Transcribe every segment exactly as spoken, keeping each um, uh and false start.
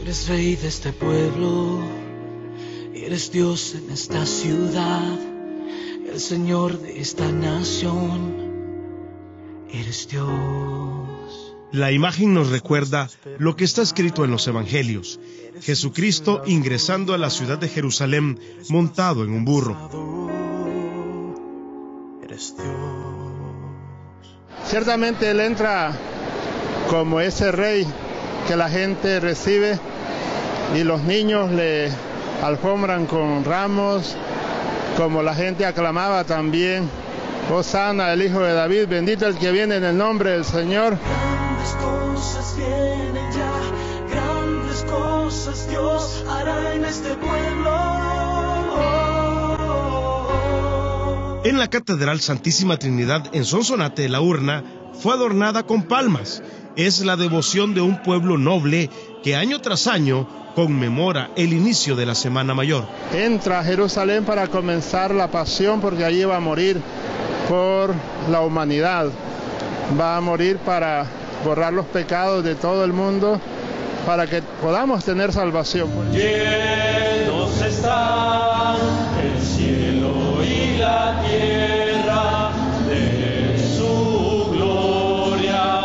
Eres rey de este pueblo, eres Dios en esta ciudad, el Señor de esta nación, eres Dios. La imagen nos recuerda lo que está escrito en los evangelios: Jesucristo ingresando a la ciudad de Jerusalén montado en un burro. Eres Dios. Ciertamente Él entra como ese rey que la gente recibe y los niños le alfombran con ramos, como la gente aclamaba también: Hosana, el Hijo de David, bendito el que viene en el nombre del Señor. Grandes cosas vienen ya, grandes cosas Dios hará en este pueblo. En la Catedral Santísima Trinidad en Sonsonate, la urna fue adornada con palmas. Es la devoción de un pueblo noble que año tras año conmemora el inicio de la Semana Mayor. Entra a Jerusalén para comenzar la pasión, porque allí va a morir por la humanidad. Va a morir para borrar los pecados de todo el mundo, para que podamos tener salvación. Llenos está el cielo y la tierra de su gloria,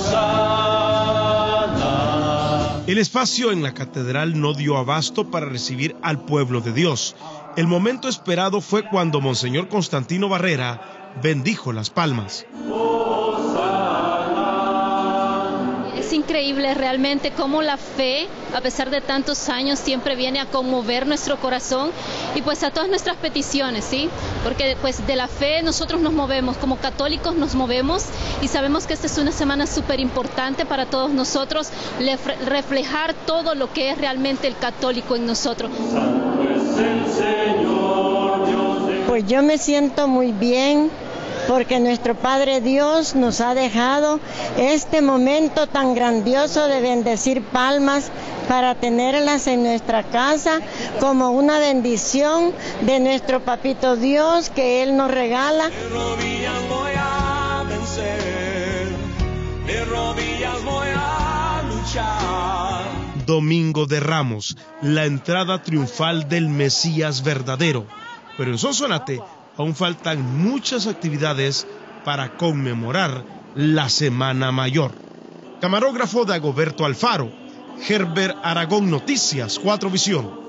hosana. El espacio en la catedral no dio abasto para recibir al pueblo de Dios. El momento esperado fue cuando Monseñor Constantino Barrera bendijo las palmas. Es increíble realmente cómo la fe, a pesar de tantos años, siempre viene a conmover nuestro corazón y pues a todas nuestras peticiones, ¿sí? Porque pues de la fe nosotros nos movemos, como católicos nos movemos, y sabemos que esta es una semana súper importante para todos nosotros, reflejar todo lo que es realmente el católico en nosotros. Pues yo me siento muy bien, porque nuestro Padre Dios nos ha dejado este momento tan grandioso de bendecir palmas para tenerlas en nuestra casa como una bendición de nuestro Papito Dios que Él nos regala. De rodillas voy a vencer, de rodillas voy a luchar. Domingo de Ramos, la entrada triunfal del Mesías verdadero. Pero en Sonsonate aún faltan muchas actividades para conmemorar la Semana Mayor. Camarógrafo Dagoberto Alfaro, Herbert Aragón, Noticias cuatro Visión.